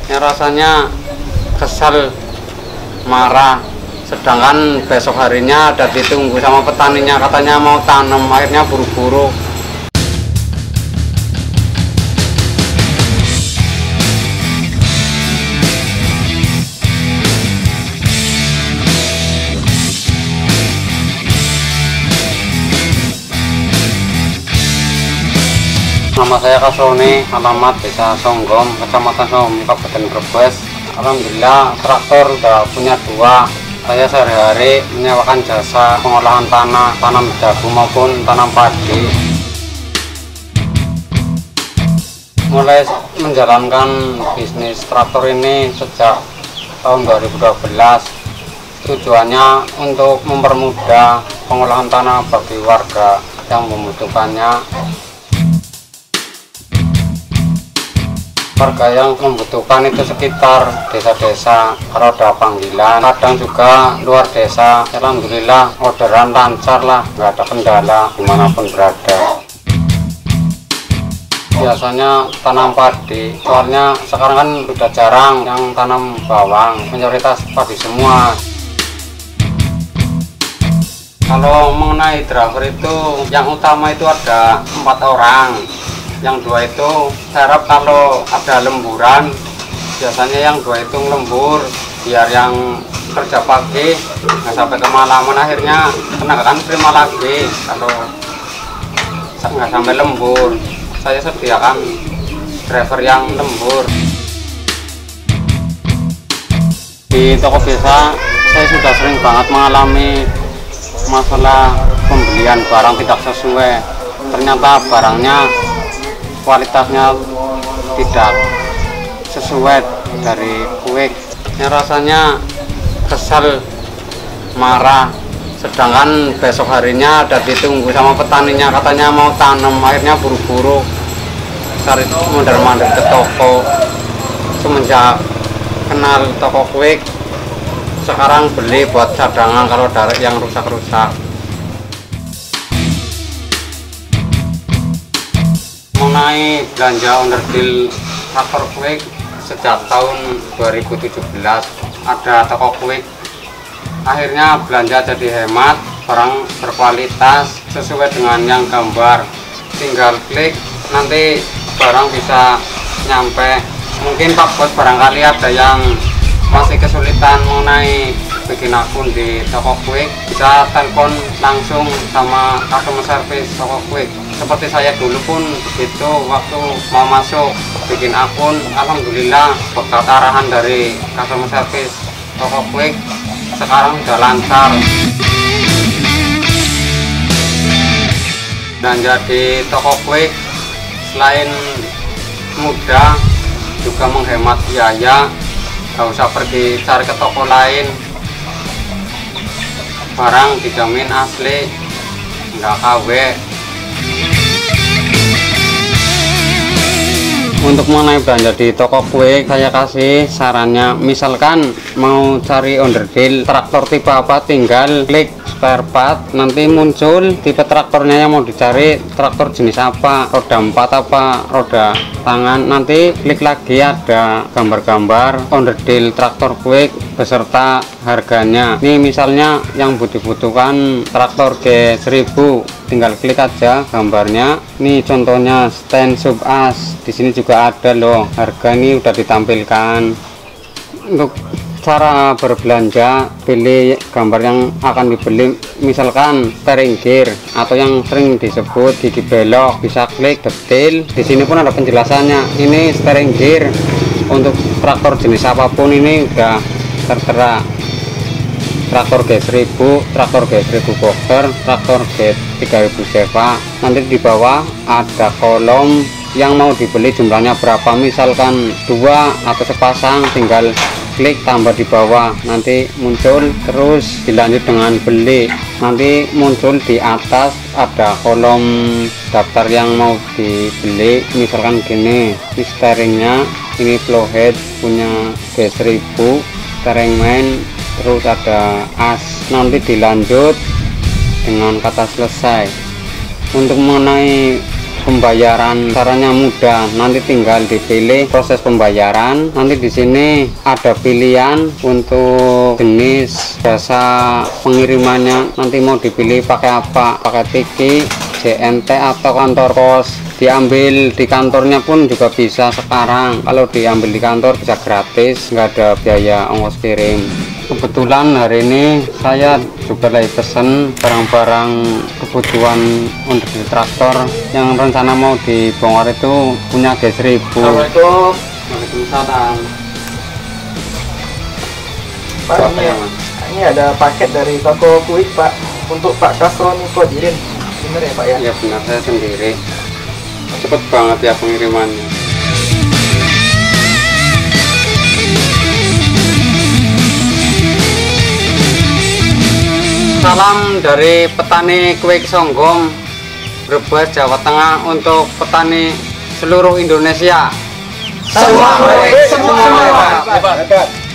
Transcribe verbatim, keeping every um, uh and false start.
yang rasanya kesal, marah, sedangkan besok harinya ada ditunggu sama petaninya, katanya mau tanam, akhirnya buru-buru. Nama saya Kasroni, alamat Desa Songgom, Kecamatan Songgom, Kabupaten Brebes. Alhamdulillah traktor udah punya dua. Saya sehari-hari menyewakan jasa pengolahan tanah, tanam jagung maupun tanam padi. Mulai menjalankan bisnis traktor ini sejak tahun dua ribu dua belas. Tujuannya untuk mempermudah pengolahan tanah bagi warga yang membutuhkannya. Warga yang membutuhkan itu sekitar desa-desa, kalau ada panggilan, kadang juga luar desa. Alhamdulillah orderan lancar lah, nggak ada kendala dimanapun berada. Biasanya tanam padi, soalnya sekarang kan udah jarang yang tanam bawang, mayoritas padi semua. Kalau mengenai driver itu, yang utama itu ada empat orang. Yang dua itu saya harap kalau ada lemburan, biasanya yang dua itu lembur biar yang kerja pagi nggak sampai kemalaman, akhirnya tenaga kan terima lagi. Kalau nggak sampai lembur, saya sediakan driver yang lembur. Di toko desa saya sudah sering banget mengalami masalah pembelian barang tidak sesuai, ternyata barangnya kualitasnya tidak sesuai dari kue. Yang rasanya kesal, marah, sedangkan besok harinya ada ditunggu sama petaninya, katanya mau tanam, akhirnya buru-buru cari mondar-mandir ke toko. Semenjak kenal toko kue, sekarang beli buat cadangan kalau ada yang rusak-rusak. Mengenai belanja onderdil traktor Quick, sejak tahun dua ribu tujuh belas ada toko Quick. Akhirnya belanja jadi hemat, barang berkualitas sesuai dengan yang gambar. Tinggal klik, nanti barang bisa nyampe. Mungkin Pak Bos barangkali ada yang masih kesulitan mengenai bikin akun di toko Quick, bisa telepon langsung sama customer service toko Quick. Seperti saya dulu pun begitu, waktu mau masuk bikin akun, alhamdulillah berkat arahan dari customer service toko Quick sekarang sudah lancar. Dan jadi toko Quick selain mudah juga menghemat biaya, nggak usah pergi cari ke toko lain, barang dijamin asli, nggak K W. Untuk mengenai belanja di toko Quick, saya kasih sarannya, misalkan mau cari onderdil traktor tipe apa, tinggal klik spare part, nanti muncul tipe traktornya yang mau dicari, traktor jenis apa, roda empat apa, roda tangan, nanti klik lagi ada gambar-gambar onderdil traktor Quick beserta harganya. Ini misalnya yang butuh-butuhkan traktor G seribu, tinggal klik aja gambarnya. Ini contohnya stand sub as, di sini juga ada loh, harga ini udah ditampilkan. Untuk cara berbelanja, pilih gambar yang akan dibeli, misalkan steering gear atau yang sering disebut gigi belok, bisa klik detail. Di sini pun ada penjelasannya. Ini steering gear untuk traktor jenis apapun, ini udah tertera. Traktor G seribu, traktor G seribu boxer, traktor G tiga ribu Seva. Nanti di bawah ada kolom yang mau dibeli jumlahnya berapa, misalkan dua atau sepasang, tinggal klik tambah di bawah, nanti muncul, terus dilanjut dengan beli. Nanti muncul di atas ada kolom daftar yang mau dibeli, misalkan gini, ini steeringnya, ini flow head punya G seribu, steering main, terus ada as, nanti dilanjut dengan kata selesai. Untuk mengenai pembayaran caranya mudah, nanti tinggal dipilih proses pembayaran. Nanti di sini ada pilihan untuk jenis jasa pengirimannya, nanti mau dipilih pakai apa, pakai Tiki, J N T atau kantor pos. Diambil di kantornya pun juga bisa sekarang. Kalau diambil di kantor bisa gratis, nggak ada biaya ongkos kirim. Kebetulan hari ini saya juga lagi pesen barang-barang kebutuhan untuk di traktor yang rencana mau dibongkar itu punya G seribu. Assalamualaikum. Waalaikumsalam. Pak, ini, ini ada paket dari toko Quick Pak untuk Pak Kasron Kodirin. Benar ya Pak ya? Ya benar, saya sendiri. Cepet banget ya pengirimannya. Salam dari petani kue Songgong, Brebes, Jawa Tengah untuk petani seluruh Indonesia. Semangat, semangat, semangat.